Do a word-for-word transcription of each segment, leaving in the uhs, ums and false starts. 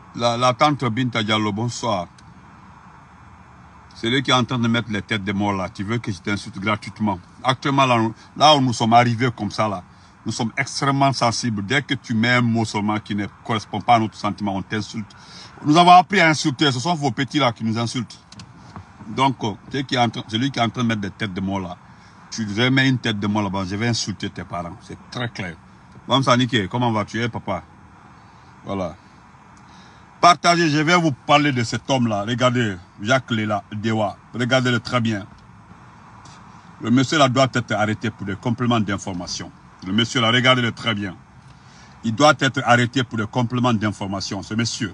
La, la tante Binta Diallo, bonsoir. C'est lui qui est en train de mettre les têtes des morts là. Tu veux que je t'insulte gratuitement. Actuellement, là, là où nous sommes arrivés comme ça, là, nous sommes extrêmement sensibles. Dès que tu mets un mot seulement qui ne correspond pas à notre sentiment, on t'insulte. Nous avons appris à insulter. Ce sont vos petits là qui nous insultent. Donc, celui qui est en train, celui qui est en train de mettre des têtes de mort là, tu remets une tête de mort là-bas, je vais insulter tes parents. C'est très clair. Bon, ça niquer. Comment vas-tu, eh, papa? Voilà. Partagez, je vais vous parler de cet homme-là. Regardez, Jacques Lela Dewa. Regardez-le très bien. Le monsieur là doit être arrêté pour des compléments d'information. Le monsieur là, regardez-le très bien. Il doit être arrêté pour des compléments d'information, ce monsieur.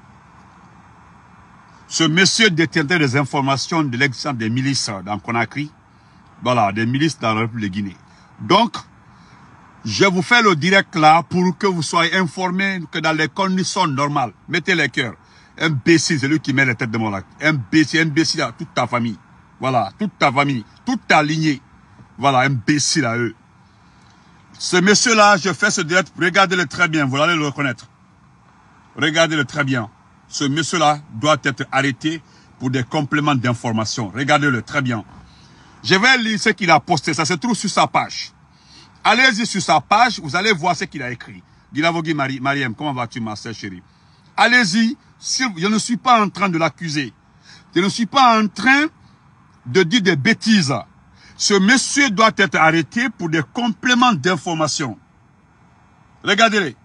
Ce monsieur détiendrait des informations de l'existence des milices dans Conakry. Voilà, des milices dans la République de Guinée. Donc, je vous fais le direct là pour que vous soyez informés que dans les conditions normales, mettez les cœurs. Imbécile, c'est lui qui met les têtes de mon lac. Imbécile, imbécile à toute ta famille. Voilà, toute ta famille, toute ta lignée. Voilà, imbécile à eux. Ce monsieur-là, je fais ce direct, regardez-le très bien, vous allez le reconnaître. Regardez-le très bien. Ce monsieur-là doit être arrêté pour des compléments d'information. Regardez-le très bien. Je vais lire ce qu'il a posté, ça se trouve sur sa page. Allez-y sur sa page, vous allez voir ce qu'il a écrit. Dilavogui Marie, Mariam, comment vas-tu, ma sœur chérie? Allez-y, je ne suis pas en train de l'accuser. Je ne suis pas en train de dire des bêtises. Ce monsieur doit être arrêté pour des compléments d'information. Regardez-les.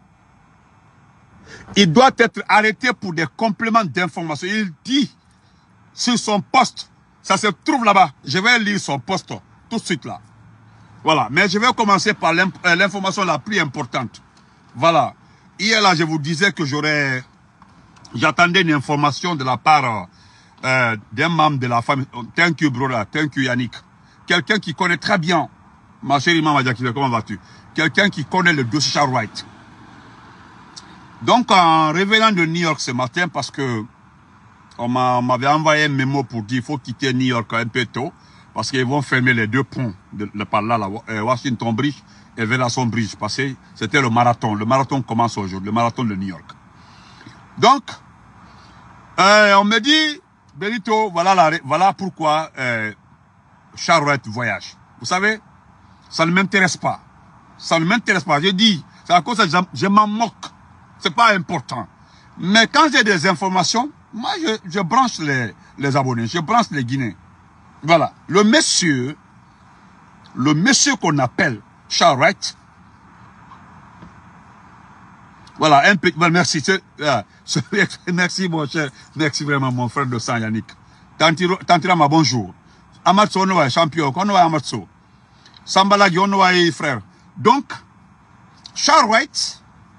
Il doit être arrêté pour des compléments d'information. Il dit sur son poste, ça se trouve là-bas. Je vais lire son poste tout de suite là. Voilà, mais je vais commencer par l'information la plus importante. Voilà. Hier là, je vous disais que j'aurais... J'attendais une information de la part euh, d'un membre de la famille. Thank you, brother. Thank you, Yannick. Quelqu'un qui connaît très bien, ma chérie Maman Diakile, comment vas-tu? Quelqu'un qui connaît le dossier Charles Wright. Donc, en revenant de New York ce matin, parce que on m'avait envoyé un mémo pour dire qu'il faut quitter New York un peu tôt, parce qu'ils vont fermer les deux ponts de, de par là, la Washington Bridge et Velasson Bridge, parce que c'était le marathon. Le marathon commence aujourd'hui, le marathon de New York. Donc, euh, on me dit, Benito, voilà, la, voilà pourquoi euh, Charles Wright voyage. Vous savez, ça ne m'intéresse pas. Ça ne m'intéresse pas. Je dis, c'est à cause que je, je m'en moque. C'est pas important. Mais quand j'ai des informations, moi, je, je branche les, les abonnés, je branche les Guinéens. Voilà. Le monsieur, le monsieur qu'on appelle Charles Wright, voilà, un peu, merci, euh, merci mon cher, merci vraiment mon frère de sang Yannick. Tantirama, bonjour. Amatso, on est champion, on est Amatso. Sambalagi, on est frère. Donc, Charles Wright,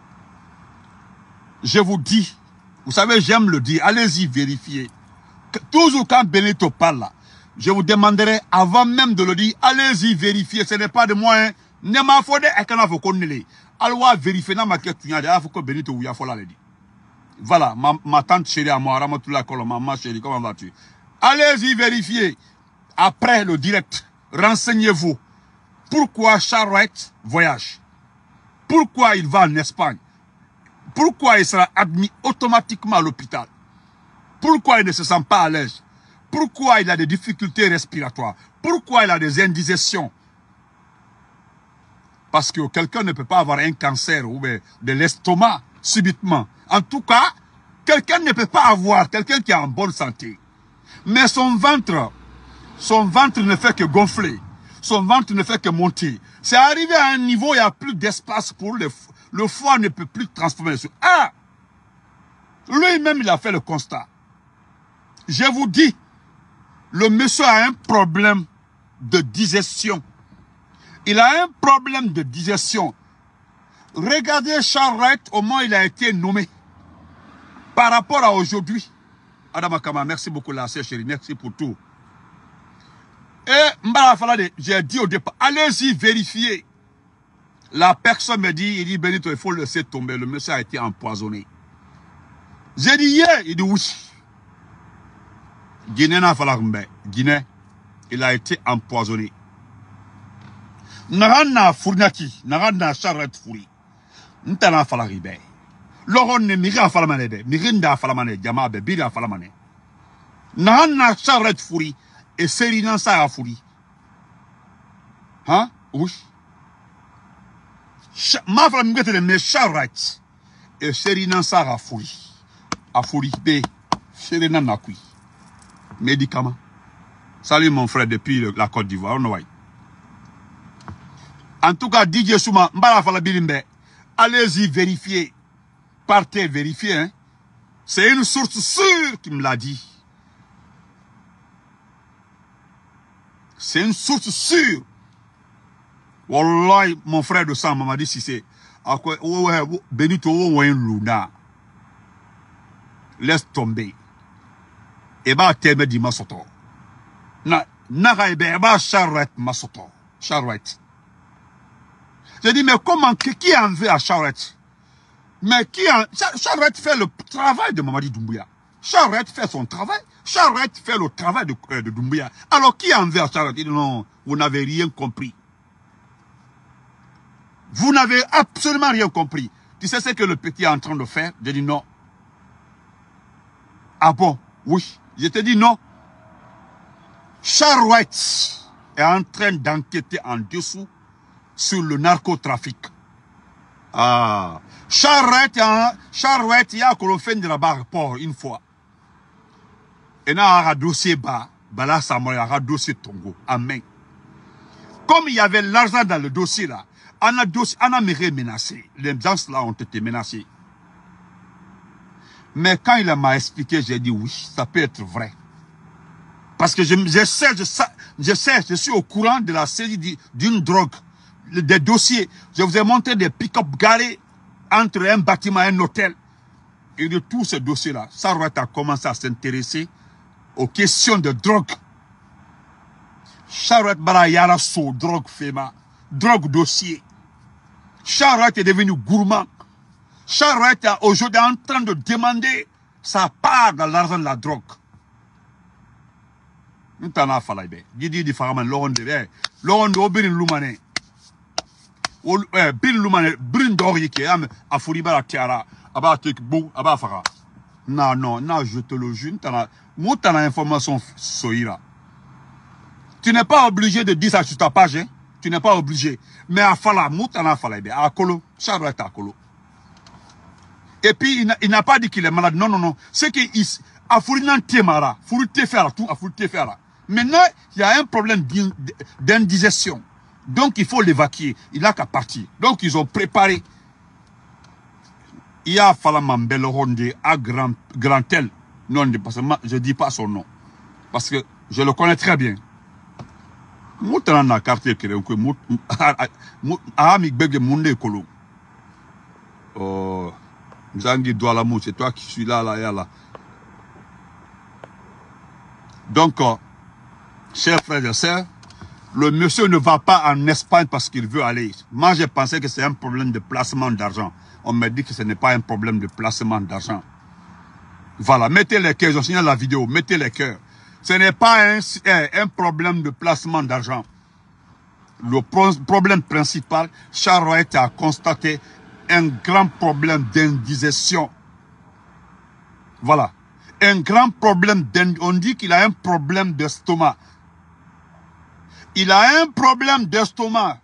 je vous dis, vous savez, j'aime le dire, allez-y vérifier. Toujours quand Benito parle là, je vous demanderai, avant même de le dire, allez-y vérifier, ce n'est pas de moi, hein. Ne m'a fode et qu'on a faut qu'on les. Alors, vérifier dans ma question, il faut que Benito ou Yafola le dit. Voilà, ma, ma tante chérie à moi, Ramatoula Kolo, maman chérie, comment vas-tu? Allez-y vérifier. Après le direct, renseignez-vous. Pourquoi Charles Wright voyage? Pourquoi il va en Espagne? Pourquoi il sera admis automatiquement à l'hôpital? Pourquoi il ne se sent pas à l'aise? Pourquoi il a des difficultés respiratoires? Pourquoi il a des indigestions? Parce que quelqu'un ne peut pas avoir un cancer ou de l'estomac subitement. En tout cas, quelqu'un ne peut pas avoir, quelqu'un qui est en bonne santé. Mais son ventre, son ventre ne fait que gonfler. Son ventre ne fait que monter. C'est arrivé à un niveau où il n'y a plus d'espace pour le, le foie ne peut plus transformer le sucre. Ah! Lui-même, il a fait le constat. Je vous dis, le monsieur a un problème de digestion. Il a un problème de digestion. Regardez Charles Wright, au moment où il a été nommé. Par rapport à aujourd'hui. Adam Akama, merci beaucoup là, chérie. Merci pour tout. Et Mbala Falade, j'ai dit au départ, allez-y vérifier. La personne me dit, il dit, Benito, il faut le laisser tomber. Le monsieur a été empoisonné. J'ai dit, yeah, il dit oui. Guinée n'a pas Guinée, il a été empoisonné. Narana Fournaki, Narana Charlotte Fouri. N'tana Falaribe. Loron ne miri a falamane de. Mirinda a falamane. Jama be biri a falamane. Na na charrette furi. Et seri nan sa a furi. Hein? Oui. Ma fala mingete de me charrette. Et seri nan sa a furi. A furi be. Seri nan na kui. Médicament. Salut mon frère depuis le, la Côte d'Ivoire. En tout cas, D J Souma, mbala fala birimbe. Allez-y vérifier. Partez vérifier. Hein. C'est une source sûre qui me l'a dit. C'est une source sûre. Wallahi, mon frère de sang m'a dit si c'est. Benito Luna. Laisse tomber. Et bah, t'aimes dit masoto. Na, na, et bah, charrette masoto. Charrette. J'ai dit, mais comment, qui en veut à Charrette? Mais qui en... Charrette fait le travail de Mamadi Doumbouya. Charrette fait son travail. Charrette fait le travail de, euh, de Doumbouya. Alors, qui en veut à Charrette? Il dit, non, vous n'avez rien compris. Vous n'avez absolument rien compris. Tu sais ce que le petit est en train de faire? J'ai dit, non. Ah bon? Oui. Je te dis, non. Charrette est en train d'enquêter en dessous sur le narcotrafic. Ah. Charrette, Charrette, il y a qu'on fait de la barre port une fois. Et il y a un dossier bas, bala Samoy, il y a un dossier Tongo. Amen. Comme il y avait l'argent dans le dossier là, on a dossier, on a menacé. Les gens là ont été menacés. Mais quand il m'a expliqué, j'ai dit oui, ça peut être vrai. Parce que je, je sais, je sais, je sais, je suis au courant de la série d'une drogue. Des dossiers. Je vous ai montré des pick-up garés entre un bâtiment et un hôtel. Et de tous ces dossiers-là, Charrette a commencé à s'intéresser aux questions de drogue. Charrette Barayara so drogue Fema, drogue dossier. Charrette est devenu gourmand. Charrette est aujourd'hui en train de demander sa part dans l'argent de la drogue. Nous t'en avons fait. Didi di Faraman, Laurent de Laurent de Obirin Lumane. Bin Lumane, Brin Dori qui est à Fouriba la Tiara, à Batek Bou, à Bafara. Non, non, non, je te le jure, tu as l'information Soïra. Tu n'es pas obligé de dire ça sur ta page, hein? Tu n'es pas obligé. Mais à Fala, Moutana Fala, à Kolo, Charrette à Kolo. Et puis, il n'a pas dit qu'il est malade. Non, non, non. C'est qu'il a Fourinan Temara, Fouri Tefera, tout, a Fouri Tefera. Maintenant, il y a un problème d'indigestion. Donc, il faut l'évacuer. Il n'a qu'à partir. Donc, ils ont préparé. Il y a Falamambel Ronde à Grand, Grantel. Non, je ne dis pas son nom. Parce que je le connais très bien. Moutana na quartier qui est Ahamik Bege Munde Kolo. Oh, Zangi Doualamou, c'est toi qui suis là, là, là, là. Donc, euh, chers frères et sœurs, le monsieur ne va pas en Espagne parce qu'il veut aller. Moi, j'ai pensé que c'est un problème de placement d'argent. On m'a dit que ce n'est pas un problème de placement d'argent. Voilà, mettez les cœurs, je signale la vidéo, mettez les cœurs. Ce n'est pas un, un problème de placement d'argent. Le pro problème principal, Charrette a constaté un grand problème d'indigestion. Voilà. Un grand problème, on dit qu'il a un problème d'estomac. Il a un problème d'estomac.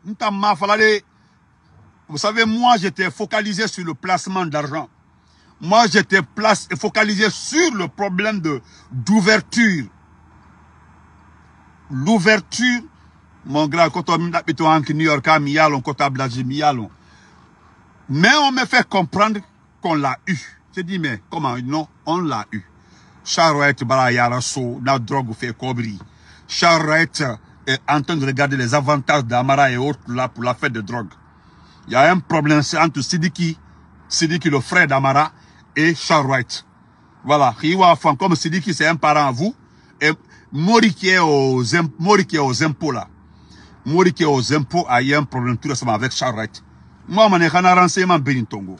Vous savez, moi, j'étais focalisé sur le placement d'argent. Moi, j'étais focalisé sur le problème de d'ouverture. L'ouverture, mon grand, quand on habite en New York, mais on me fait comprendre qu'on l'a eu. Je dis, mais comment? Non, on l'a eu. Charrette Barayara so, la drogue fait cobri. Charrette est en train de regarder les avantages d'Amara et autres là pour la fête de drogue. Il y a un problème entre Sidiki, Sidiki le frère d'Amara et Charrette. Voilà. Comme Sidiki c'est un parent à vous, et Mori qui est aux, Mori qui est aux impôts là. Mori qui est aux impôts a eu un problème tout récemment avec Charrette. Moi, je n'ai pas renseignement Bénin Tongo.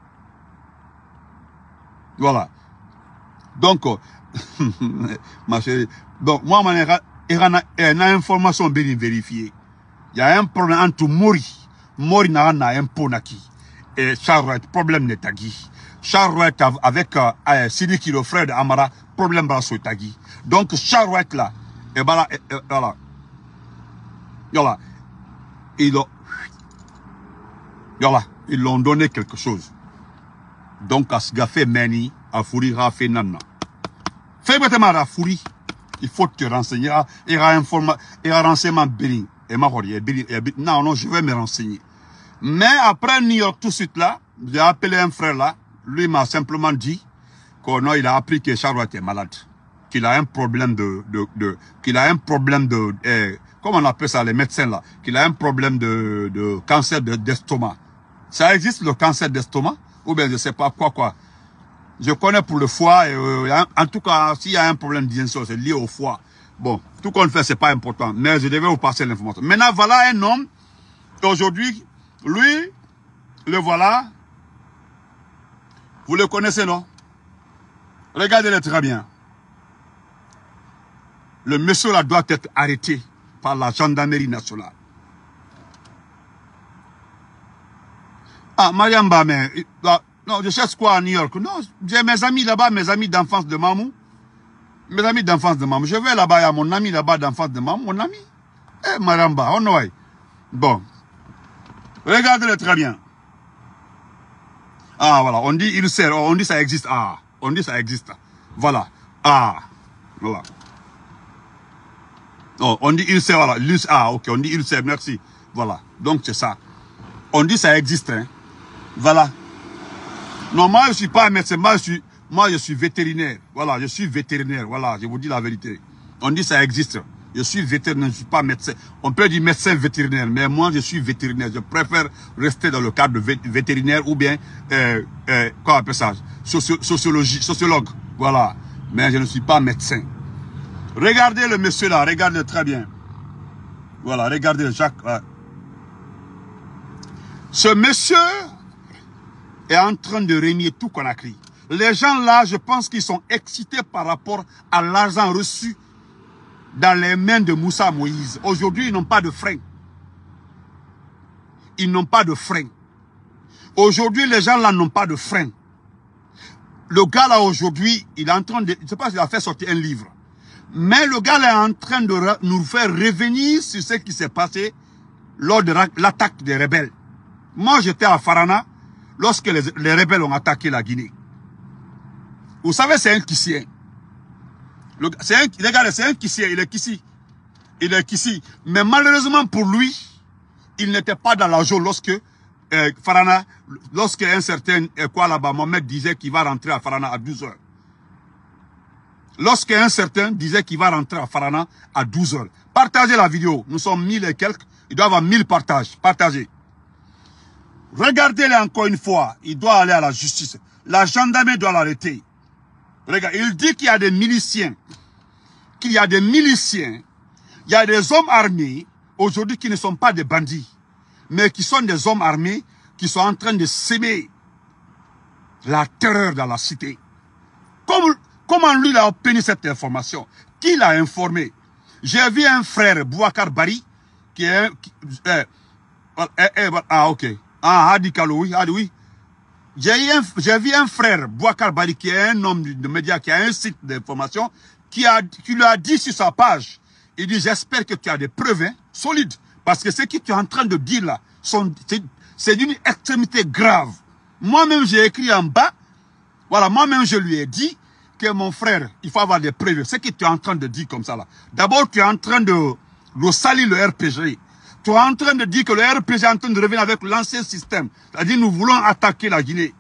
Voilà. Donc, ma chérie, donc, moi, je n'ai pas une information bien vérifiée. Il y a un problème entre Mori. Mori n'a pas un impôt naki. Et Charrette, problème n'est pas. Charouette avec euh, Sidiki, le frère d'Amara, problème brasso Tagui. Donc, Charouette là, et voilà, et, et, voilà. Voilà. Ils ont, voilà, ils l'ont donné quelque chose. Donc, à ce gars fait Meni, à Fouri, à fait Nana. Fais maintenant à Fouri, il faut te renseigner, il y a un renseignement béni. Et ma non, non, je vais me renseigner. Mais après New York, tout de suite là, j'ai appelé un frère là, lui m'a simplement dit qu'il a appris que Charouette est malade, qu'il a un problème de, de, de qu'il a un problème de, eh, comment on appelle ça les médecins là, qu'il a un problème de, de cancer d'estomac. Ça existe le cancer d'estomac? Ou bien je sais pas quoi quoi. Je connais pour le foie, et, euh, en tout cas, s'il y a un problème d'ingestion, c'est lié au foie. Bon, tout qu'on fait, c'est pas important, mais je devais vous passer l'information. Maintenant, voilà un homme, aujourd'hui, lui, le voilà, vous le connaissez, non? Regardez-le très bien. Le monsieur là doit être arrêté par la gendarmerie nationale. Ah, Mariamba, mais... Non, je cherche quoi à New York? Non, j'ai mes amis là-bas, mes amis d'enfance de Mamou. Mes amis d'enfance de Mamou. Je vais là-bas, il y a mon ami là-bas d'enfance de Mamou, mon ami. Eh, Mariamba, on oh, bon. Regardez-le très bien. Ah, voilà, on dit il sert, on dit ça existe. Ah, on dit ça existe. Voilà. Ah, voilà. Oh, on dit il sert, voilà. Ah, ok, on dit il sert, merci. Voilà. Donc, c'est ça. On dit ça existe, hein. Voilà. Non, moi, je ne suis pas un médecin. Moi je, suis, moi, je suis vétérinaire. Voilà, je suis vétérinaire. Voilà, je vous dis la vérité. On dit ça existe. Je suis vétérinaire, je ne suis pas médecin. On peut dire médecin vétérinaire, mais moi, je suis vétérinaire. Je préfère rester dans le cadre de vétérinaire ou bien, euh, euh, quoi on appelle ça, Socio sociologie, sociologue. Voilà. Mais je ne suis pas médecin. Regardez le monsieur là, regardez très bien. Voilà, regardez Jacques. Ouais. Ce monsieur est en train de régner tout Conakry. Les gens là, je pense qu'ils sont excités par rapport à l'argent reçu dans les mains de Moussa Moïse. Aujourd'hui, ils n'ont pas de frein. Ils n'ont pas de frein. Aujourd'hui, les gens là n'ont pas de frein. Le gars là aujourd'hui, il est en train de... Je ne sais pas s'il a fait sortir un livre. Mais le gars là est en train de nous faire revenir sur ce qui s'est passé lors de l'attaque des rebelles. Moi, j'étais à Farana lorsque les, les rebelles ont attaqué la Guinée. Vous savez, c'est un Kissien. C'est un, regardez, c'est un Kissien, il est Kissi. Il est Kissi. Mais malheureusement pour lui, il n'était pas dans la zone lorsque euh, Farana, lorsque un certain euh, quoi là-bas, Mohamed disait qu'il va rentrer à Farana à douze heures. Lorsque un certain disait qu'il va rentrer à Farana à douze heures. Partagez la vidéo. Nous sommes mille et quelques. Il doit y avoir mille partages. Partagez. Regardez-le encore une fois. Il doit aller à la justice. La gendarmerie doit l'arrêter. Regarde, il dit qu'il y a des miliciens. Qu'il y a des miliciens. Il y a des hommes armés aujourd'hui qui ne sont pas des bandits. Mais qui sont des hommes armés qui sont en train de s'aimer la terreur dans la cité. Comme, comment lui a obtenu cette information? Qui l'a informé? J'ai vu un frère, Bouakar Bari, qui est... Qui, euh, euh, euh, ah, ok. Ah, Hadi Kalo, oui, Hadi, oui. J'ai vu un frère, Bouakar Bari, qui est un homme de médias, qui a un site d'information, qui, a, qui lui a dit sur sa page, il dit, j'espère que tu as des preuves hein, solides, parce que ce que tu es en train de dire là, c'est d'une extrémité grave. Moi-même, j'ai écrit en bas, voilà, moi-même, je lui ai dit que mon frère, il faut avoir des preuves. Ce que tu es en train de dire comme ça là. D'abord, tu es en train de, de salir le R P G. Tu es en train de dire que le R P G est en train de revenir avec l'ancien système. C'est-à-dire, nous voulons attaquer la Guinée.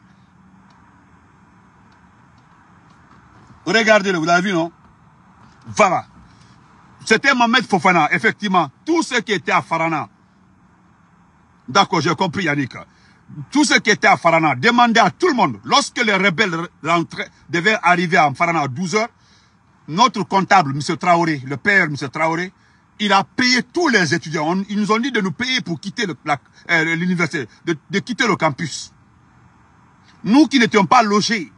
Regardez-le, vous l'avez vu, non? Voilà. C'était Mohamed Fofana, effectivement. Tous ceux qui étaient à Farana. D'accord, j'ai compris, Yannick. Tous ceux qui étaient à Farana demandaient à tout le monde, lorsque les rebelles rentraient, devaient arriver à Farana à douze heures, notre comptable, M. Traoré, le père M. Traoré, il a payé tous les étudiants. On, ils nous ont dit de nous payer pour quitter l'université, euh, de, de quitter le campus. Nous qui n'étions pas logés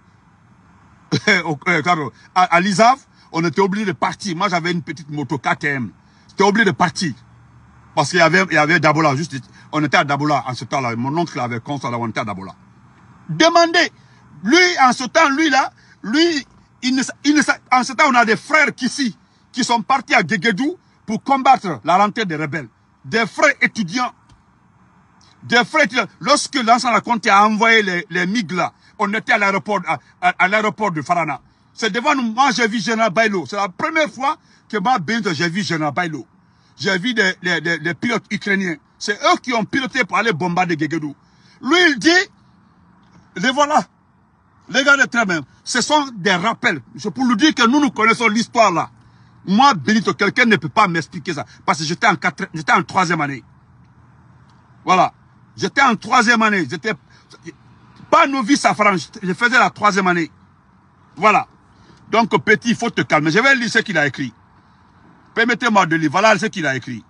à, à l'I S A V, on était obligés de partir. Moi, j'avais une petite moto K T M. J'étais obligé de partir. Parce qu'il y avait, il y avait Dabola, juste, on était à Dabola en ce temps-là. Mon oncle avait constat, on était à Dabola. Demandez, Lui, en ce temps, lui là, lui, il ne, il ne, en ce temps, on a des frères qui, ici, qui sont partis à Guéguédou pour combattre la rentrée des rebelles. Des frères étudiants. Des frères étudiants. Lorsque l'ensemble Conté a envoyé les, les M I G là, on était à l'aéroport à, à, à l'aéroport de Farana. C'est devant nous, moi j'ai vu Général Bailo. C'est la première fois que moi, j'ai vu Général Bailo. J'ai vu des, des, des, des pilotes ukrainiens. C'est eux qui ont piloté pour aller bombarder Guéguédou. Lui, il dit, les voilà. Regardez très bien. Ce sont des rappels. C'est pour lui dire que nous, nous connaissons l'histoire là. Moi, Benito, quelqu'un ne peut pas m'expliquer ça. Parce que j'étais en, quatre, j'étais en troisième année. Voilà. J'étais en troisième année. J'étais pas novice à France. Je faisais la troisième année. Voilà. Donc, petit, il faut te calmer. Je vais lire ce qu'il a écrit. Permettez-moi de lire. Voilà ce qu'il a écrit.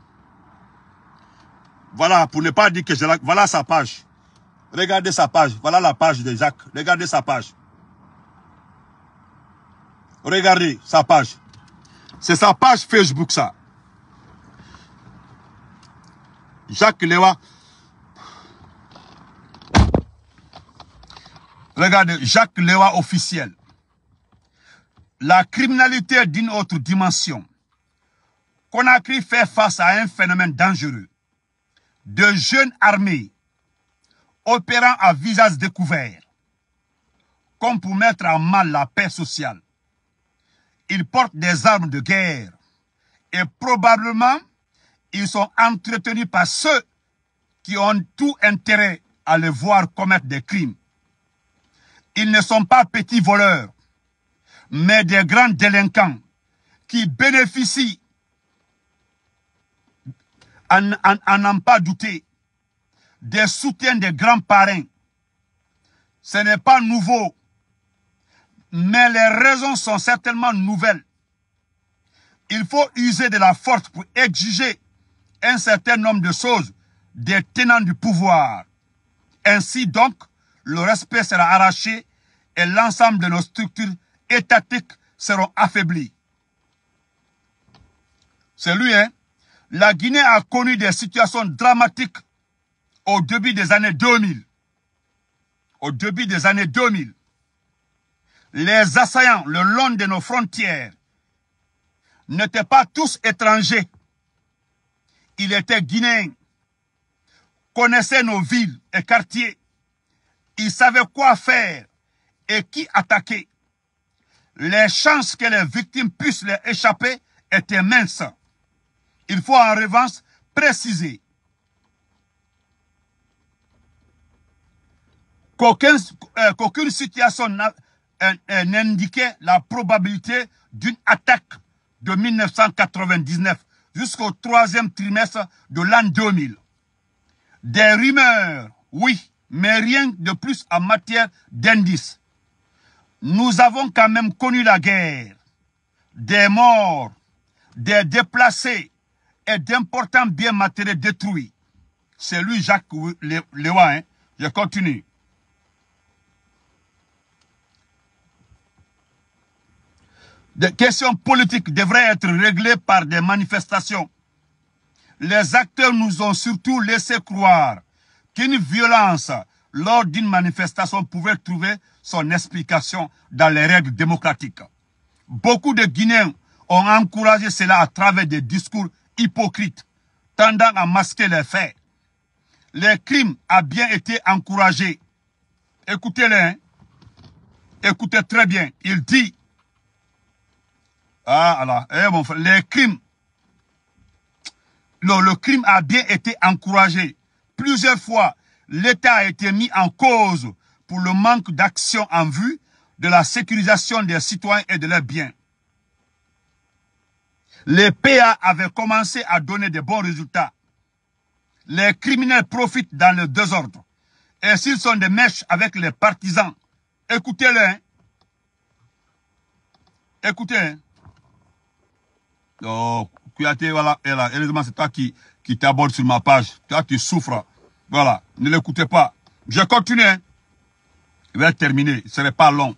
Voilà, pour ne pas dire que je la... Voilà sa page. Regardez sa page. Voilà la page de Jacques. Regardez sa page. Regardez sa page. C'est sa page Facebook, ça. Jacques Lewa. Regardez, Jacques Lewa officiel. La criminalité d'une autre dimension. Conakry fait face à un phénomène dangereux. De jeunes armés opérant à visage découvert, comme pour mettre en mal la paix sociale. Ils portent des armes de guerre et probablement ils sont entretenus par ceux qui ont tout intérêt à les voir commettre des crimes. Ils ne sont pas petits voleurs, mais des grands délinquants qui bénéficient, à n'en pas douter, des soutiens des grands parrains. Ce n'est pas nouveau, mais les raisons sont certainement nouvelles. Il faut user de la force pour exiger un certain nombre de choses des tenants du pouvoir. Ainsi donc, le respect sera arraché et l'ensemble de nos structures étatiques seront affaiblies. C'est lui, hein? La Guinée a connu des situations dramatiques au début des années deux mille. Au début des années deux mille. Les assaillants le long de nos frontières n'étaient pas tous étrangers. Ils étaient guinéens, connaissaient nos villes et quartiers. Ils savaient quoi faire et qui attaquer. Les chances que les victimes puissent les échapper étaient minces. Il faut en revanche préciser qu'aucun, euh, qu'aucune situation n'indiquait la probabilité d'une attaque de mille neuf cent quatre-vingt-dix-neuf jusqu'au troisième trimestre de l'an deux mille. Des rumeurs, oui, mais rien de plus en matière d'indices. Nous avons quand même connu la guerre, des morts, des déplacés et d'importants biens matériels détruits. C'est lui, Jacques Lewa, hein. Je continue. Des questions politiques devraient être réglées par des manifestations. Les acteurs nous ont surtout laissé croire qu'une violence lors d'une manifestation pouvait trouver son explication dans les règles démocratiques. Beaucoup de Guinéens ont encouragé cela à travers des discours hypocrites, tendant à masquer les faits. Les crimes ont bien été encouragés. Écoutez-les, hein? Écoutez très bien. Il dit, ah, alors, eh, mon frère, les crimes, le, le crime a bien été encouragé. Plusieurs fois, l'État a été mis en cause pour le manque d'action en vue de la sécurisation des citoyens et de leurs biens. Les P A avaient commencé à donner de bons résultats. Les criminels profitent dans le désordre. Et s'ils sont des mèches avec les partisans, écoutez-les. Hein? Écoutez. Hein? Oh, Kouyaté, voilà, et là, heureusement, c'est toi qui, qui t'aborde sur ma page. Toi qui souffres. Voilà, ne l'écoutez pas. Je continue. Hein? Je vais terminer, ce ne serait pas long.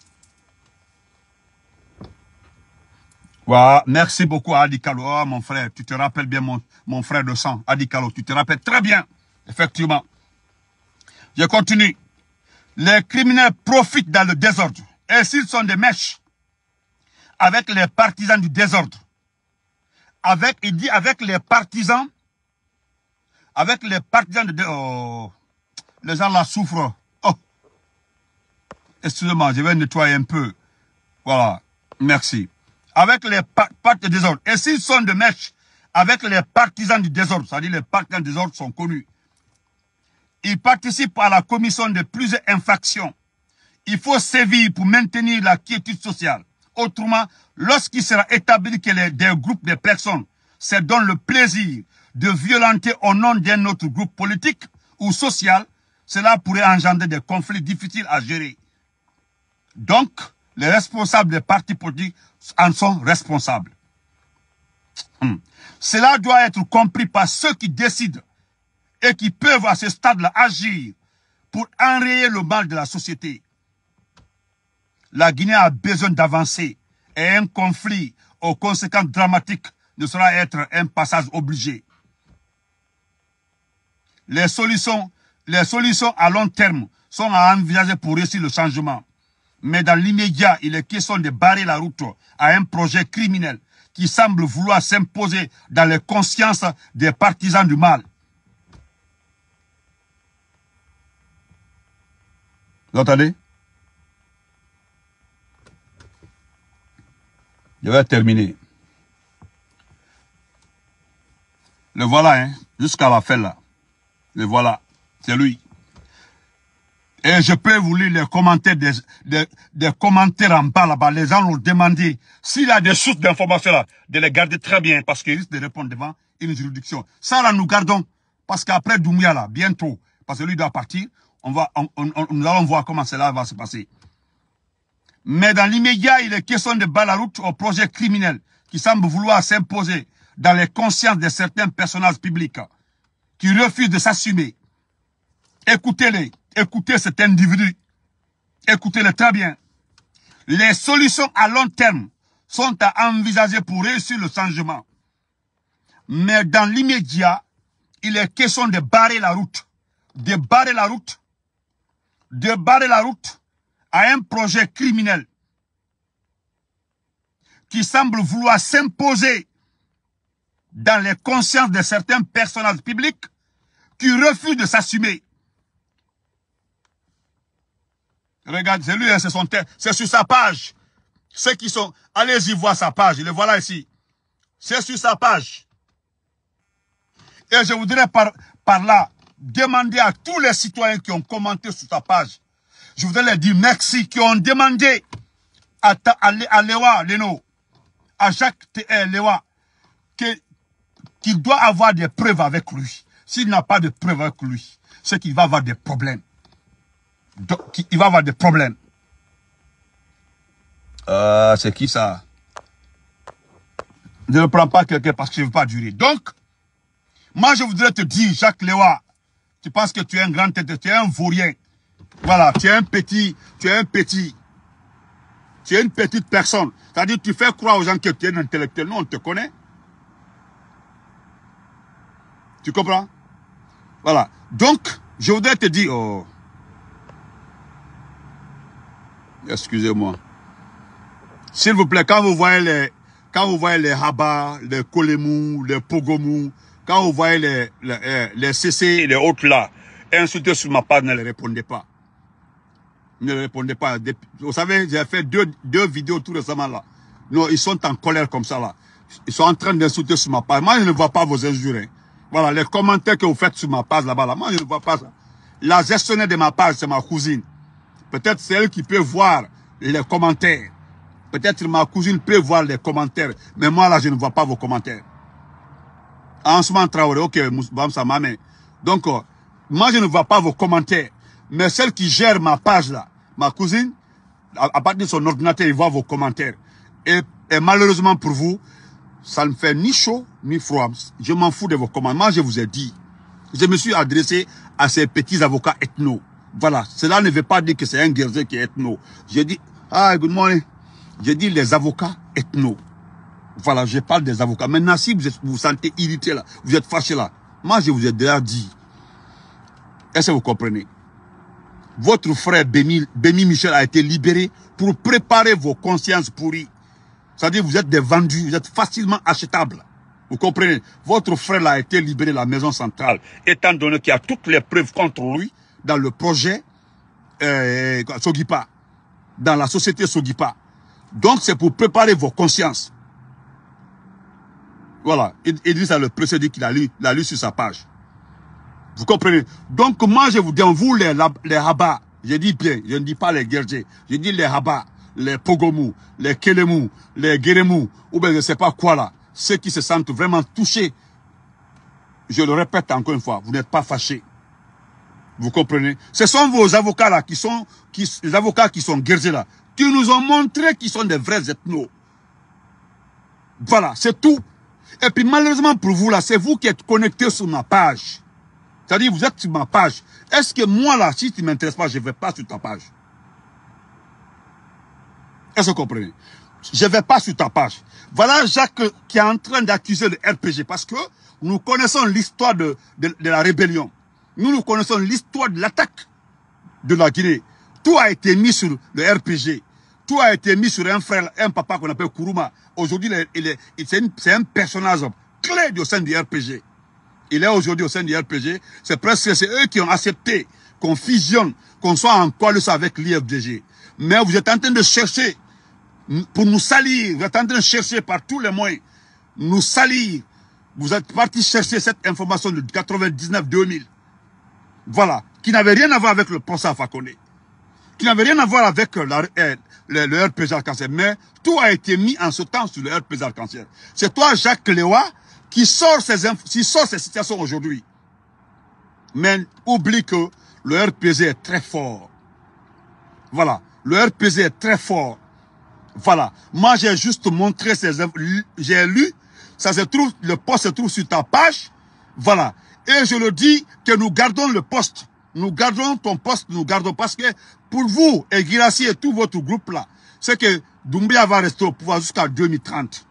Voilà, merci beaucoup à Adi Kalo. Oh, mon frère, tu te rappelles bien, mon, mon frère de sang, Adi Kalo. Tu te rappelles très bien, effectivement. Je continue. Les criminels profitent dans le désordre. Et s'ils sont des mèches avec les partisans du désordre, avec, il dit avec les partisans, avec les partisans de... Oh, les gens là souffrent. Oh. Excusez-moi, je vais nettoyer un peu. Voilà, merci. Avec les partisans du désordre. Et s'ils sont de mèches avec les partisans du désordre, c'est-à-dire les partisans du désordre sont connus, ils participent à la commission de plusieurs infractions. Il faut sévir pour maintenir la quiétude sociale. Autrement, lorsqu'il sera établi que les, des groupes de personnes se donnent le plaisir de violenter au nom d'un autre groupe politique ou social, cela pourrait engendrer des conflits difficiles à gérer. Donc, les responsables des partis politiques en sont responsables. Hum. Cela doit être compris par ceux qui décident et qui peuvent à ce stade-là agir pour enrayer le mal de la société. La Guinée a besoin d'avancer et un conflit aux conséquences dramatiques ne sera être un passage obligé. Les solutions, les solutions à long terme sont à envisager pour réussir le changement. Mais dans l'immédiat, il est question de barrer la route à un projet criminel qui semble vouloir s'imposer dans les consciences des partisans du mal. Vous entendez? Je vais terminer. Le voilà, hein, jusqu'à la fin là. Le voilà, c'est lui. Et je peux vous lire les commentaires des, des, des commentaires en bas là-bas. Les gens ont demandé s'il a des sources d'informations là, de les garder très bien parce qu'ils risquent de répondre devant une juridiction. Ça là, nous gardons parce qu'après Doumbouya là, bientôt, parce que lui doit partir, on va, on, on, on, nous allons voir comment cela va se passer. Mais dans l'immédiat, il est question de battre la route au projet criminel qui semble vouloir s'imposer dans les consciences de certains personnages publics qui refusent de s'assumer. Écoutez-les, écoutez cet individu, écoutez-le très bien. Les solutions à long terme sont à envisager pour réussir le changement. Mais dans l'immédiat, il est question de barrer la route, de barrer la route, de barrer la route à un projet criminel qui semble vouloir s'imposer dans les consciences de certains personnages publics qui refusent de s'assumer. Regarde, c'est lui, c'est son texte, c'est sur sa page. Ceux qui sont, allez-y voir sa page, le voilà ici. C'est sur sa page. Et je voudrais par, par là demander à tous les citoyens qui ont commenté sur sa page, je voudrais leur dire merci, qui ont demandé à, ta, à, à Lewa Leno, à Jacques euh, Lewa, qu'il doit avoir des preuves avec lui. S'il n'a pas de preuves avec lui, c'est qu'il va avoir des problèmes. Donc, il va avoir des problèmes. Euh, c'est qui ça? Je ne prends pas quelqu'un parce que je ne veux pas durer. Donc, moi je voudrais te dire, Jacques Lewa, tu penses que tu es un grand tête, tu es un vaurien. Voilà, tu es un petit, tu es un petit, tu es une petite personne. C'est-à-dire, tu fais croire aux gens que tu es un intellectuel. Nous, on te connaît. Tu comprends? Voilà. Donc, je voudrais te dire, oh, excusez-moi. S'il vous plaît, quand vous voyez les, quand vous voyez les Haba, les Kolemou, les Pogomou, quand vous voyez les, les, les C C et les autres là, insultez sur ma page, ne les répondez pas. Ne les répondez pas. Vous savez, j'ai fait deux, deux vidéos tout récemment là. Non, ils sont en colère comme ça là. Ils sont en train d'insulter sur ma page. Moi, je ne vois pas vos injures. Hein. Voilà, les commentaires que vous faites sur ma page là-bas là. Moi, je ne vois pas ça. La gestionnaire de ma page, c'est ma cousine. Peut-être c'est elle qui peut voir les commentaires. Peut-être ma cousine peut voir les commentaires. Mais moi, là, je ne vois pas vos commentaires. Ansman Traoré, ok, Bamsa Mame. Donc, euh, moi, je ne vois pas vos commentaires. Mais celle qui gère ma page, là, ma cousine, à, à partir de son ordinateur, il voit vos commentaires. Et, et malheureusement pour vous, ça ne fait ni chaud, ni froid. Je m'en fous de vos commentaires. Moi, je vous ai dit, je me suis adressé à ces petits avocats ethno. Voilà, cela ne veut pas dire que c'est un guerrier qui est ethno. J'ai dit, ah, good morning. J'ai dit les avocats ethno. Voilà, je parle des avocats. Maintenant, si vous êtes, vous, vous sentez irrité là, vous êtes fâché là, moi je vous ai déjà dit. Est-ce que vous comprenez? Votre frère Béni, Béni Michel a été libéré pour préparer vos consciences pourries. C'est-à-dire vous êtes des vendus, vous êtes facilement achetables. Vous comprenez? Votre frère a été libéré de la maison centrale, étant donné qu'il y a toutes les preuves contre lui dans le projet euh, Sogipa, dans la société Sogipa. Donc c'est pour préparer vos consciences. Voilà, Idriss a le précédé qu'il a lu, il a lu sur sa page. Vous comprenez? Donc moi je vous dis, vous les, les Haba, je dis bien, je ne dis pas les Guerriers, je dis les Haba, les Pogomou, les Kelemou, les Geremou, ou bien je ne sais pas quoi là, ceux qui se sentent vraiment touchés. Je le répète encore une fois, vous n'êtes pas fâchés. Vous comprenez? Ce sont vos avocats là, qui sont, qui, les avocats qui sont Guerriers là, qui nous ont montré qu'ils sont des vrais ethnos. Voilà, c'est tout. Et puis malheureusement pour vous là, c'est vous qui êtes connectés sur ma page. C'est-à-dire vous êtes sur ma page. Est-ce que moi là, si tu ne m'intéresses pas, je ne vais pas sur ta page? Est-ce que vous comprenez? Je ne vais pas sur ta page. Voilà Jacques qui est en train d'accuser le R P G parce que nous connaissons l'histoire de, de, de la rébellion. Nous, nous connaissons l'histoire de l'attaque de la Guinée. Tout a été mis sur le R P G. Tout a été mis sur un frère, un papa qu'on appelle Kourouma. Aujourd'hui, c'est un personnage clé au sein du R P G. Il est aujourd'hui au sein du R P G. C'est presque c'est eux qui ont accepté qu'on fusionne, qu'on soit en coalition avec l'I F D G. Mais vous êtes en train de chercher pour nous salir. Vous êtes en train de chercher par tous les moyens nous salir. Vous êtes parti chercher cette information de quatre-vingt-dix-neuf deux mille. Voilà. Qui n'avait rien à voir avec le procès à Fakonde. Qui n'avait rien à voir avec la, euh, le, le R P G Arc-en-Ciel. Mais tout a été mis en ce temps sur le R P G Arc-en-Ciel. C'est toi, Jacques Léwa, qui sort ces, qui sort ces situations aujourd'hui. Mais oublie que le R P G est très fort. Voilà. Le R P G est très fort. Voilà. Moi, j'ai juste montré ces... J'ai lu. Ça se trouve, le poste se trouve sur ta page. Voilà. Et je le dis que nous gardons le poste. Nous gardons ton poste, nous gardons. Parce que pour vous, et Guirassy et tout votre groupe là, c'est que Doumbouya va rester au pouvoir jusqu'à deux mille trente.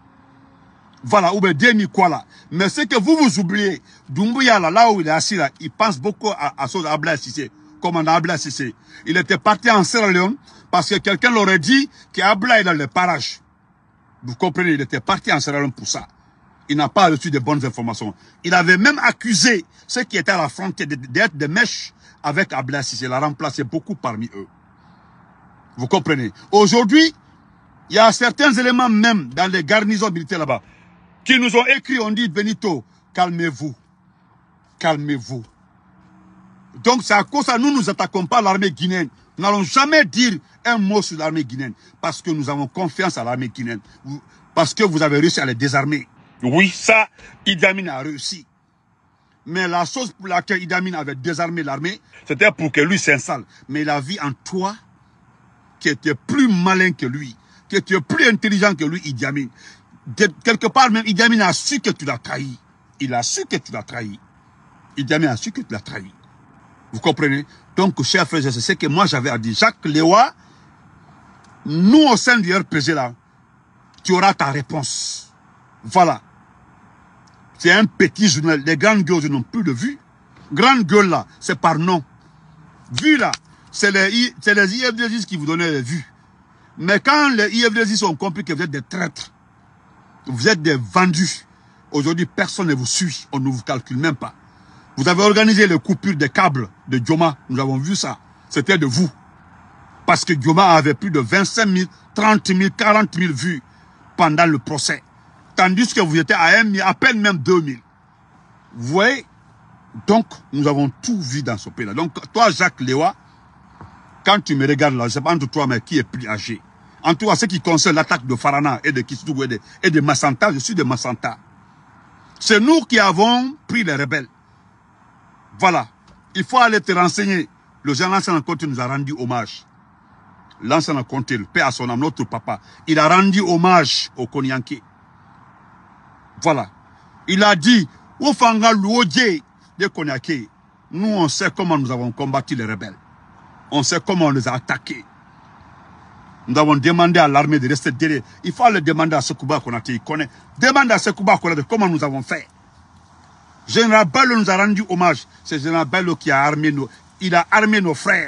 Voilà, ou bien deux mille quoi là. Mais c'est que vous vous oubliez, Doumbouya là, là où il est assis là, il pense beaucoup à, à son Ablaye Cissé, commandant Ablaye Cissé. Il était parti en Sierra Leone parce que quelqu'un l'aurait dit qu'Ablaye est dans le parage. Vous comprenez, il était parti en Sierra Leone pour ça. Il n'a pas reçu de bonnes informations. Il avait même accusé ceux qui étaient à la frontière d'être des mèches avec Ablaye Cissé. Il a remplacé beaucoup parmi eux. Vous comprenez? Aujourd'hui, il y a certains éléments même dans les garnisons militaires là-bas qui nous ont écrit, on dit Benito, calmez-vous. Calmez-vous. Donc c'est à cause de ça, nous nous attaquons pas à l'armée guinéenne. Nous n'allons jamais dire un mot sur l'armée guinéenne parce que nous avons confiance à l'armée guinéenne. Parce que vous avez réussi à les désarmer. Oui, ça, Idi Amin a réussi. Mais la chose pour laquelle Idi Amin avait désarmé l'armée, c'était pour que lui s'installe. Mais il a vu en toi qui était plus malin que lui, qui était plus intelligent que lui, Idi Amin. De, quelque part même, Idi Amin a su que tu l'as trahi. Il a su que tu l'as trahi. Idi Amin a su que tu l'as trahi. Vous comprenez? Donc, chers frères, c'est ce que moi j'avais à dire. Jacques Léwa, nous au sein du R P G là, tu auras ta réponse. Voilà. C'est un petit journal. Les grandes gueules n'ont plus de vue. Grande gueule là, c'est par nom. Vue là, c'est les, les I F D J qui vous donnaient les vues. Mais quand les I F D J ont compris que vous êtes des traîtres, vous êtes des vendus, aujourd'hui personne ne vous suit, on ne vous calcule même pas. Vous avez organisé les coupures des câbles de Dioma, nous avons vu ça. C'était de vous. Parce que Dioma avait plus de vingt-cinq mille, trente mille, quarante mille vues pendant le procès. Tandis que vous étiez à un mille, à peine même deux mille. Vous voyez? Donc, nous avons tout vu dans ce pays-là. Donc, toi, Jacques Léwa, quand tu me regardes là, je ne sais pas entre toi, mais qui est plus âgé. En tout cas, ce qui concerne l'attaque de Farana et de Kissougou et de, et de Massanta, je suis de Massanta. C'est nous qui avons pris les rebelles. Voilà. Il faut aller te renseigner. Le général Lansana Conté nous a rendu hommage. Lansana Conté, le père à son âme, notre papa, il a rendu hommage au Konyanké. Voilà. Il a dit, Oufanga Louodje de Konyaké, nous on sait comment nous avons combattu les rebelles. On sait comment on les a attaqués. Nous avons demandé à l'armée de rester derrière. Il faut le demander à Sekouba Konaté, il connaît. Demande à Sekouba Konaté comment nous avons fait. Général Bello nous a rendu hommage. C'est Général Bello qui a armé nos, il a armé nos frères.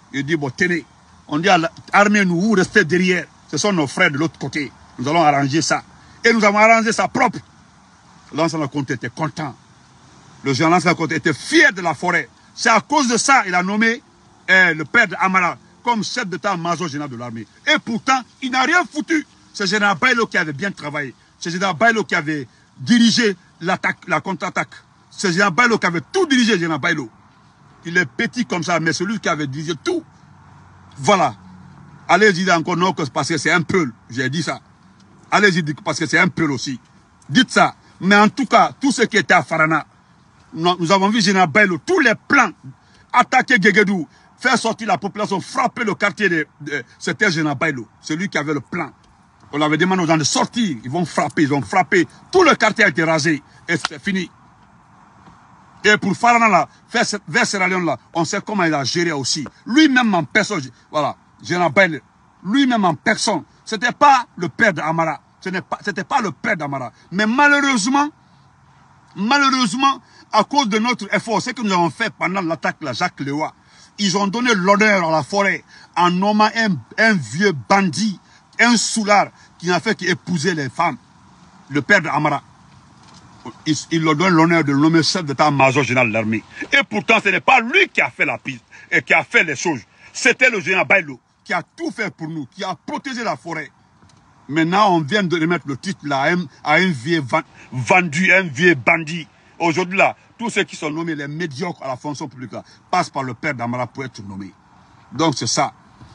Il dit, bon, tenez, on dit à l'armée, nous, vous restez derrière. Ce sont nos frères de l'autre côté. Nous allons arranger ça. Et nous avons arrangé ça propre. Lansana Conté était content. Le général Lansana Conté était fier de la forêt. C'est à cause de ça qu'il a nommé eh, le père d'Amara comme chef d'état-major général de l'armée. Et pourtant, il n'a rien foutu. C'est le général Bailo qui avait bien travaillé. C'est le général Bailo qui avait dirigé l'attaque, la contre-attaque. C'est le général Bailo qui avait tout dirigé, le général Bailo. Il est petit comme ça, mais c'est lui qui avait dirigé tout. Voilà. Allez dire encore non, parce que c'est un peu. J'ai dit ça. Allez-y dire parce que c'est un peu aussi. Dites ça. Mais en tout cas, tout ce qui était à Farana, nous avons vu général Bailo, tous les plans, attaquer Guéguédou, faire sortir la population, frapper le quartier de... de c'était général Bailo. C'est lui qui avait le plan. On avait demandé aux gens de sortir. Ils vont frapper, ils ont frappé. Tout le quartier a été rasé. Et c'est fini. Et pour Farana, là, vers Sierra Leone, là, on sait comment il a géré aussi. Lui-même en personne, voilà, général Bailo, lui-même en personne. Ce n'était pas le père d'Amara. Ce n'était pas, c'était pas le père d'Amara. Mais malheureusement, malheureusement, à cause de notre effort, ce que nous avons fait pendant l'attaque de Jacques Léoua, ils ont donné l'honneur à la forêt en nommant un, un vieux bandit, un soulard qui n'a fait qu'épouser les femmes. Le père d'Amara. Il, il leur donne l'honneur de nommer chef d'état-major général de l'armée. Et pourtant, ce n'est pas lui qui a fait la piste et qui a fait les choses. C'était le général Bailo qui a tout fait pour nous, qui a protégé la forêt. Maintenant, on vient de remettre le titre là à un, à un vieux vendu, un vieux bandit. Aujourd'hui, là, tous ceux qui sont nommés les médiocres à la fonction publique là, passent par le père d'Amara pour être nommés. Donc, c'est ça.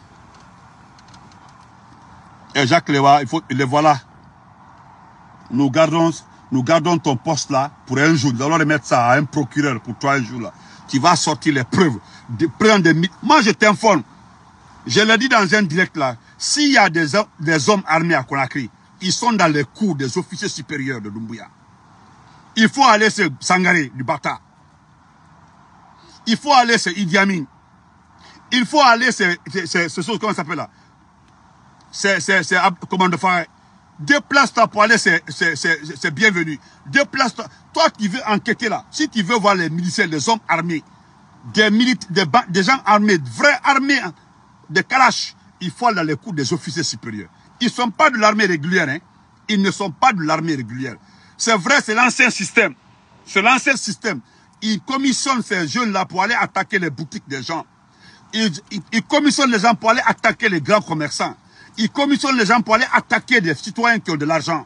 Et Jacques Léoua, il faut, le voilà. Nous gardons, nous gardons ton poste là pour un jour. Nous allons remettre ça à un procureur pour toi un jour là. Qui va sortir les preuves. De, prendre des, moi, je t'informe. Je l'ai dit dans un direct là. S'il y a des, des hommes armés à Conakry, ils sont dans les cours des officiers supérieurs de Doumbouya. Il faut aller se Sangaré du Bata. Il faut aller se Idi Amin. Il faut aller se, ce chose, comment ça s'appelle là? C'est, c'est, c'est, comment de faire? Déplace-toi pour aller, c'est bienvenu. Déplace-toi. Toi qui veux enquêter là, si tu veux voir les militaires, les hommes armés, des militaires, des, des gens armés, vrais armés, des kalash, il faut aller dans les cours des officiers supérieurs. Ils ne sont pas de l'armée régulière, hein. Ils ne sont pas de l'armée régulière. C'est vrai, c'est l'ancien système. C'est l'ancien système. Ils commissionnent ces jeunes-là pour aller attaquer les boutiques des gens. Ils, ils, ils commissionnent les gens pour aller attaquer les grands commerçants. Ils commissionnent les gens pour aller attaquer des citoyens qui ont de l'argent.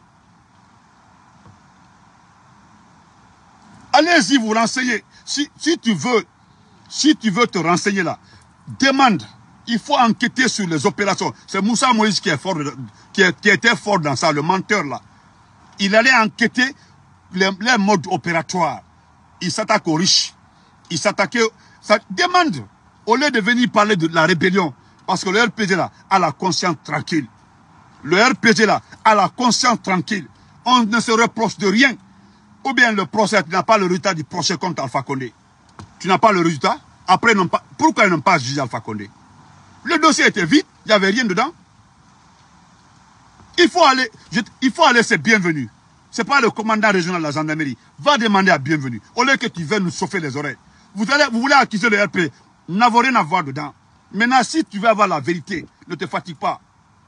Allez-y vous renseigner. Si, si tu veux, si tu veux te renseigner là, demande. Il faut enquêter sur les opérations. C'est Moussa Moïse qui est fort, qui, est, qui était fort dans ça, le menteur là. Il allait enquêter les, les modes opératoires. Il s'attaque aux riches. Il s'attaquait. Ça demande. Au lieu de venir parler de la rébellion. Parce que le R P G là a la conscience tranquille. Le R P G là a la conscience tranquille. On ne se reproche de rien. Ou bien le procès, tu n'as pas le résultat du procès contre Alpha Condé. Tu n'as pas le résultat. Après, non pas, pourquoi ils n'ont pas jugé Alpha Condé? Le dossier était vide, il n'y avait rien dedans. Il faut aller, je, il faut aller, c'est bienvenu. Ce n'est pas le commandant régional de la gendarmerie. Va demander à bienvenu. Au lieu que tu viennes nous chauffer les oreilles. Vous, allez, vous voulez accuser le R P, nous n'avons rien à voir dedans. Maintenant, si tu veux avoir la vérité, ne te fatigue pas.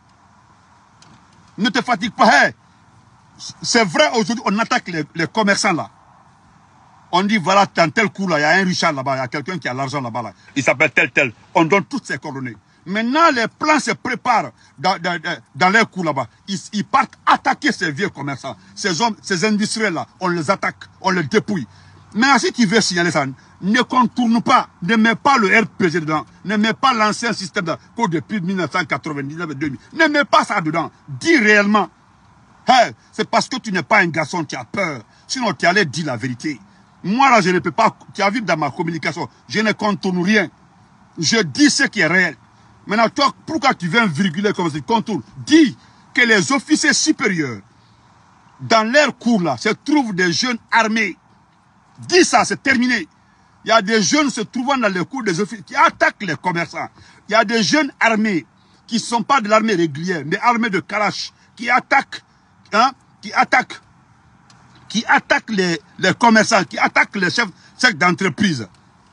Ne te fatigue pas. Hey, c'est vrai, aujourd'hui, on attaque les, les commerçants là. On dit, voilà, dans tel coup là, il y a un Richard là-bas, il y a quelqu'un qui a l'argent là-bas. Là. Il s'appelle tel, tel. On donne toutes ses coordonnées. Maintenant, les plans se préparent dans, dans, dans les coups là-bas. Ils, ils partent attaquer ces vieux commerçants. Ces hommes, ces industriels-là, on les attaque, on les dépouille. Mais si tu veux signaler ça, ne contourne pas, ne mets pas le R P G dedans, ne mets pas l'ancien système de code depuis mille neuf cent quatre-vingt-dix-neuf et deux mille. Ne mets pas ça dedans. Dis réellement. Hey, c'est parce que tu n'es pas un garçon qui a peur. Sinon, tu allais dire la vérité. Moi, là, je ne peux pas. Tu as vu dans ma communication, je ne contourne rien. Je dis ce qui est réel. Maintenant, toi, pourquoi tu viens virguler comme ça, contourne? Dis que les officiers supérieurs, dans leur cours là, se trouvent des jeunes armés. Dis ça, c'est terminé. Il y a des jeunes se trouvant dans les cours des officiers qui attaquent les commerçants. Il y a des jeunes armés qui ne sont pas de l'armée régulière, mais armés de Kalash, qui attaquent, hein, qui attaquent, qui attaquent les, les commerçants, qui attaquent les chefs, chefs d'entreprise.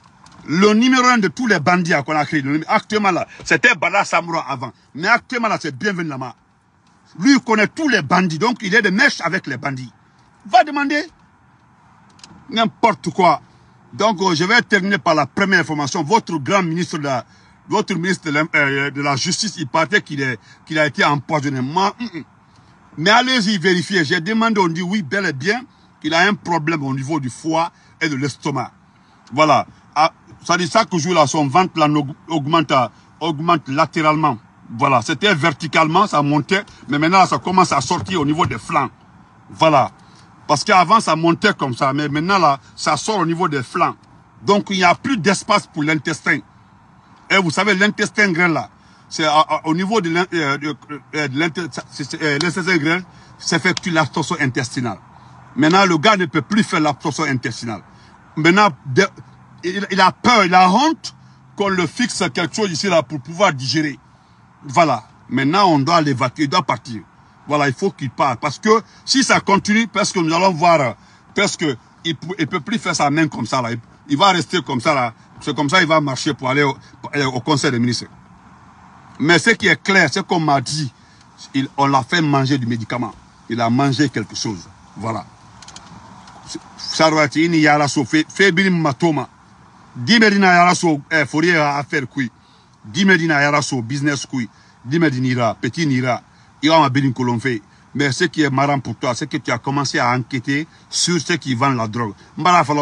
Le numéro un de tous les bandits à Conakry, actuellement là, c'était Bala Samoura avant. Mais actuellement là, c'est Bienvenu Lama. Lui, il connaît tous les bandits, donc il est de mèche avec les bandits. Va demander n'importe quoi. Donc, euh, je vais terminer par la première information. Votre grand ministre de la, votre ministre de la, euh, de la Justice, il paraît qu'il qu'il a été empoisonné. Moi, mm, mm. Mais allez-y vérifier. J'ai demandé, on dit oui, bel et bien, qu'il a un problème au niveau du foie et de l'estomac. Voilà. Ah, ça dit ça que jour là, son ventre là, augmente, augmente latéralement. Voilà. C'était verticalement, ça montait, mais maintenant là, ça commence à sortir au niveau des flancs. Voilà. Parce qu'avant, ça montait comme ça, mais maintenant, là, ça sort au niveau des flancs. Donc, il n'y a plus d'espace pour l'intestin. Et vous savez, l'intestin grêle, là, c'est au niveau de l'intestin grêle, s'effectue l'absorption intestinale. Maintenant, le gars ne peut plus faire l'absorption intestinale. Maintenant, de, il, il a peur, il a honte qu'on le fixe quelque chose ici, là, pour pouvoir digérer. Voilà. Maintenant, on doit l'évacuer, il doit partir. Voilà, il faut qu'il parte. Parce que si ça continue, parce que nous allons voir, parce que il ne peut plus faire sa main comme ça, là. Il, il va rester comme ça, là. C'est comme ça qu'il va marcher pour aller au, au Conseil des ministres. Mais ce qui est clair, c'est qu'on m'a dit, il, on l'a fait manger du médicament. Il a mangé quelque chose. Voilà. Ça doit être une yaraso, fébrile matoma. Dimedina yaraso, eh, fourier à faire kui. Dimedina yaraso, business kui. Dimedinira, petit nira. Mais ce qui est marrant pour toi, c'est que tu as commencé à enquêter sur ceux qui vendent la drogue. Vous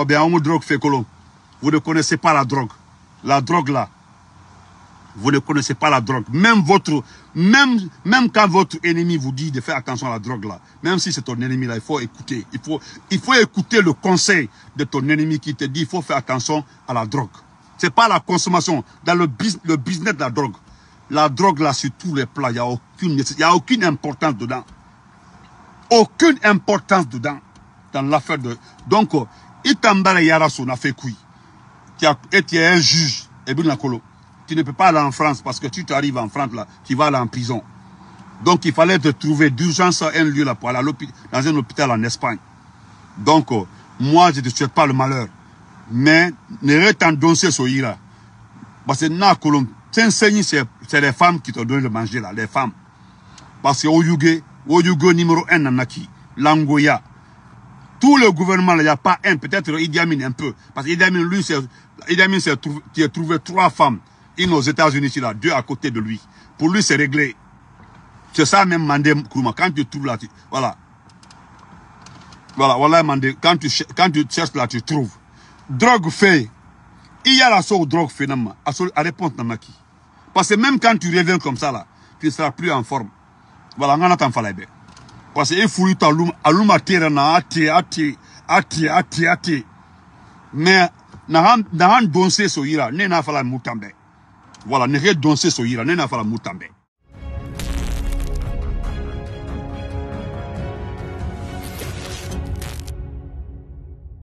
ne connaissez pas la drogue. La drogue là. Vous ne connaissez pas la drogue. Même votre, même, même quand votre ennemi vous dit de faire attention à la drogue là, même si c'est ton ennemi là, il faut écouter. Il faut, il faut écouter le conseil de ton ennemi qui te dit il faut faire attention à la drogue. C'est pas la consommation. Dans le, bus, le business de la drogue. La drogue, là, sur tous les plats, il n'y a aucune, il y a aucune importance dedans. Aucune importance dedans. Dans l'affaire de... Donc, Itambara Yaraso n'a fait couille. Et tu es un juge. Et bien, tu ne peux pas aller en France parce que tu t'arrives en France, là, tu vas aller en prison. Donc, il fallait te trouver d'urgence un lieu là pour aller dans un hôpital en Espagne. Donc, moi, je ne te souhaite pas le malheur. Mais, ne retendons ce ira. Parce que, na Colombe, c'est les femmes qui te donnent de manger là, les femmes. Parce que au Yuge, au Yuge numéro un Nanaki, l'Angoya, tout le gouvernement, il n'y a pas un, peut-être Idi Amin un peu. Parce qu'Idi Amin, lui, Idi Amin s'est trouvé, trouvé trois femmes, une aux États-Unis, là, deux à côté de lui. Pour lui, c'est réglé. C'est ça même Mandé Kourma. Quand tu trouves là, tu, voilà. Voilà, voilà Mandé. Quand tu, quand tu cherches là, tu trouves. Drogue fait. Il y a la sauce drogue finalement. À répondre Namaki. Parce que même quand tu reviens comme ça là, tu ne seras plus en forme. Voilà, on a t'en fallu bien. Parce que il faut y t'allumer, allumer terre na ati ati ati ati ati. Mais na na danser so ira, ne na fala mutambe. Voilà, ne rien danser so ira, ne na fala mutambe.